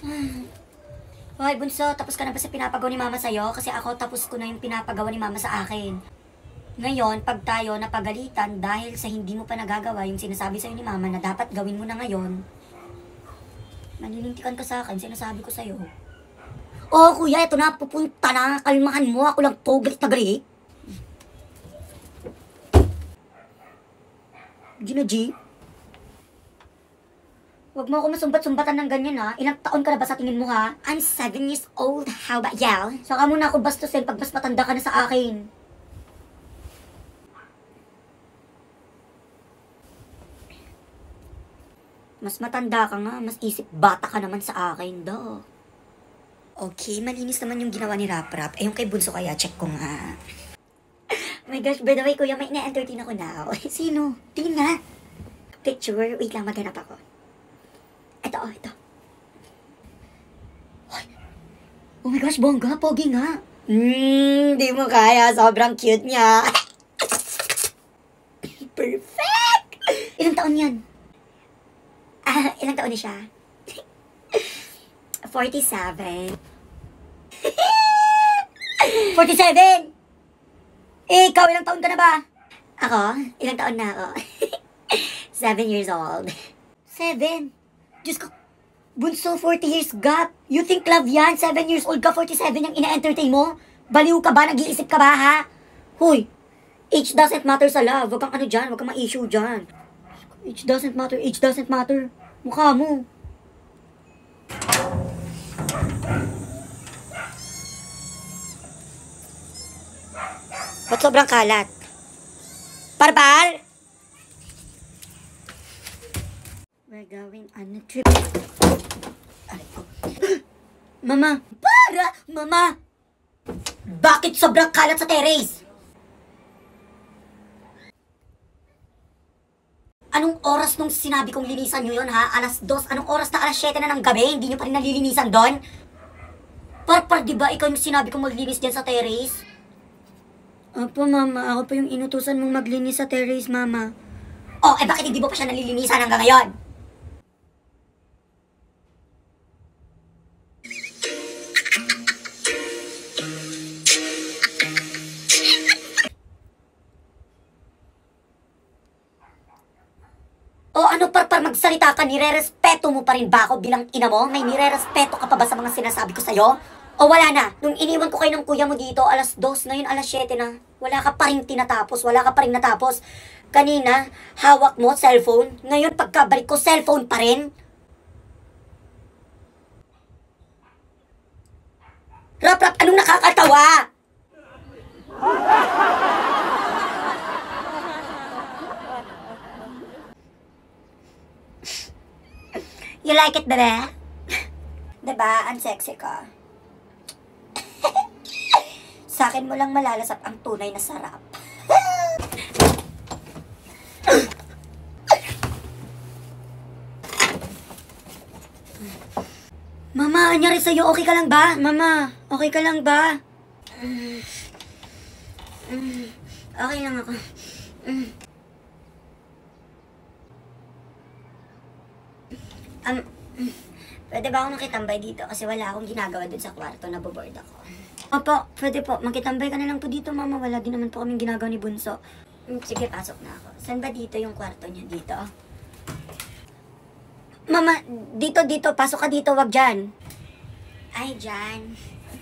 Hoy, bunso, tapos ka na ba sa pinapagawa ni mama sa'yo? Kasi ako tapos ko na yung pinapagawa ni mama sa akin. Ngayon, pag tayo napagalitan dahil sa hindi mo pa nagagawa yung sinasabi sa'yo ni mama na dapat gawin mo na ngayon, maninintikan ka sa akin, sinasabi ko sa'yo. Oh, kuya, ito na, pupunta na. Kalmahan mo, ako lang to, galit na galit. Gina G? Huwag mo ako masumbat-sumbatan ng ganyan ha. Ilang taon ka na ba sa tingin mo ha? I'm 7 years old. How about you? Saka mo na ako bastusin pag mas matanda ka na sa akin. Mas matanda ka nga, mas isip bata ka naman sa akin, do. Okay, malinis naman yung ginawa ni Rap-Rap. Eh, yung kay Bunso kaya, check ko nga. Oh my gosh, by the way, kuya, may ina-entertain ako now. Sino? Tingin nga. Picture, wait lang, maghanap ako. Ito. Oh my gosh, bongga, pogi nga. Di mo kaya, sobrang cute niya. Perfect! Ilang taon yan? Ilang taon na siya? 47. 47! Ikaw, ilang taon ka na ba? Ako? Ilang taon na ako? 7 years old. 7? Diyos ko, Bunso, 40 years gap. You think love yan? 7 years old ka, 47 yung ina-entertain mo? Baliw ka ba? Nag-iisip ka ba, ha? Hoy, age doesn't matter sa love. Huwag kang ano dyan, huwag kang ma-issue dyan. Age doesn't matter. Mukha mo. Ba't sobrang kalat? Parpar! We're going on a trip. Mama! Mama! Bakit sobrang kalat sa terrace? Anong oras nung sinabi kong linisan nyo yun, ha? 2:00. Anong oras na 7:00 na ng gabi? Hindi nyo pa rin nalilinisan doon? Parpar, di ba ikaw yung sinabi kong maglinis dyan sa terrace? Opo, mama. Ako pa yung inutusan mong maglinis sa terrace, mama. Oh, eh bakit hindi mo pa siya nalilinisan hanggang ngayon? O ano Parpar, magsalita ka, nire-respeto mo pa rin ba ako bilang ina mo? May nire-respeto ka pa ba sa mga sinasabi ko sa'yo? O wala na? Nung iniwan ko kayo ng kuya mo dito, 2:00, ngayon 7:00 na. Wala ka pa rin tinatapos, wala ka pa rin natapos. Kanina, hawak mo, cellphone. Ngayon, pagkabalik ko, cellphone pa rin. Rap-Rap, anong nakakatawa? You like it, bebe? Diba? Ang sexy ka. Sa akin mo lang malalasap ang tunay na sarap. Mama, anyari sa'yo? Okay ka lang ba? Mama, okay ka lang ba? Okay lang ako. Pwede ba ako makitambay dito? Kasi wala akong ginagawa dun sa kwarto, naboboard ako. Opo, pwede po. Makitambay ka na lang po dito, mama. Wala din naman po kaming ginagawa ni Bunso. Sige, pasok na ako. Saan ba dito yung kwarto niya? Dito? Mama, dito. Pasok ka dito, wag dyan. Ay, dyan.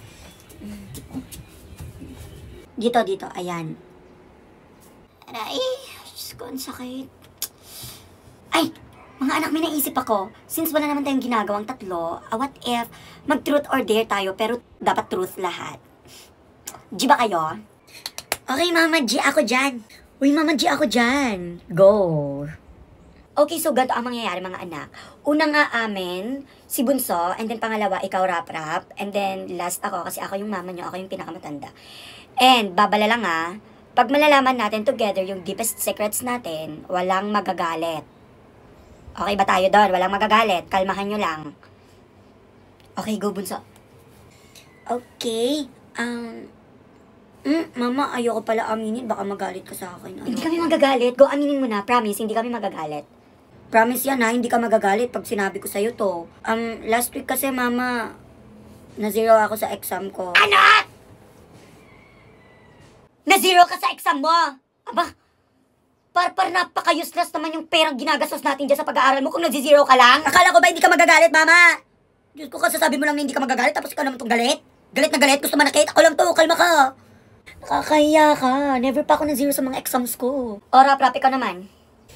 Dito. Ayan. Aray, Diyos ko, ang sakit. Ay! Mga anak, may naisip ako, since wala naman tayong ginagawang tatlo, what if mag-truth or dare tayo, pero dapat truth lahat? G ba kayo? Okay, Mama G, ako dyan. Uy, Mama G, ako dyan. Go. Okay, so ganito ang mangyayari, mga anak. Una nga amin, si Bunso, and then pangalawa, ikaw Rap-Rap, and then last ako, kasi ako yung mama nyo, ako yung pinakamatanda. And, babala lang pag malalaman natin together yung deepest secrets natin, walang magagalit. Okay ba tayo doon? Walang magagalit. Kalmahan nyo lang. Okay, go, Bunso. Okay. Mama, ayoko pala aminin. Baka magalit ka sa akin. Ano? Hindi kami magagalit. Go, aminin mo na. Promise, hindi kami magagalit. Promise yan ha, hindi ka magagalit pag sinabi ko sa'yo to. Last week kasi mama, na-zero ako sa exam ko. Ano? Na-zero ka sa exam mo? Aba, par napaka-useless naman yung perang ginagastos natin dyan sa pag-aaral mo kung nag-zero ka lang. Akala ko ba hindi ka magagalit, mama? Diyos ko, kasasabi mo lang na hindi ka magagalit, tapos ikaw naman itong galit. Galit na galit, gusto manakit. Ako lang to, kalma ka. Nakakahiya ka. Never pa ako na-zero sa mga exams ko. Ora, prapi ka naman.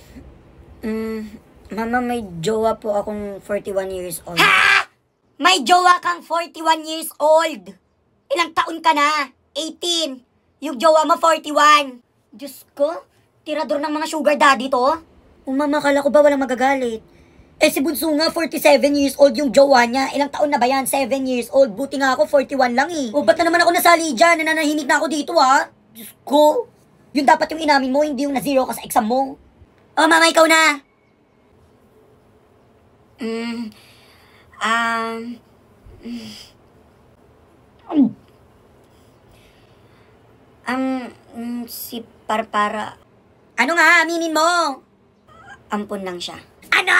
Mama, may jowa po akong 41 years old. Ha? May jowa kang 41 years old? Ilang taon ka na? 18. Yung jowa mo 41. Diyos ko, tirador ng mga sugar daddy to. Mama, kala ko ba walang magagalit? Eh si Bunso nga, 47 years old yung jowa niya. Ilang taon na ba yan? 7 years old. Buti nga ako, 41 lang eh. O ba't na naman ako nasali dyan? Nananahinig na ako dito ha? Diyos ko. Yun dapat yung inamin mo, hindi yung na-zero ka sa exam mo. Oh, mama, ikaw na. Si Parpara. Ano nga, aminin mo? Ampun lang siya. Ano?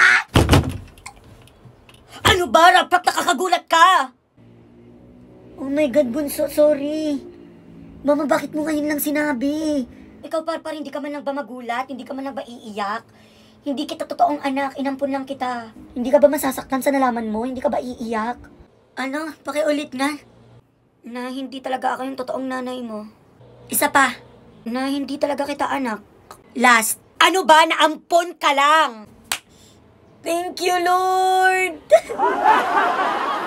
Ano ba? Rapat nakakagulat ka! Oh my God, Bunso, sorry. Mama, bakit mo ngayon lang sinabi? Ikaw, Parpar, hindi ka man lang ba magulat? Hindi ka man lang ba iiyak? Hindi kita totoong anak, inampun lang kita. Hindi ka ba masasaktan sa nalaman mo? Hindi ka ba iiyak? Ano? Pakiulit nga. Na hindi talaga ako yung totoong nanay mo. Isa pa. Na hindi talaga kita anak. Last. Ano ba? Naampon ka lang! Thank you, Lord!